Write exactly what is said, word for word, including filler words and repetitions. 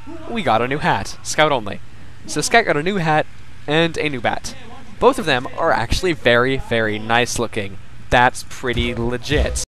we got a new hat. Scout only. So Scout got a new hat and a new bat. Both of them are actually very, very nice looking. That's pretty legit.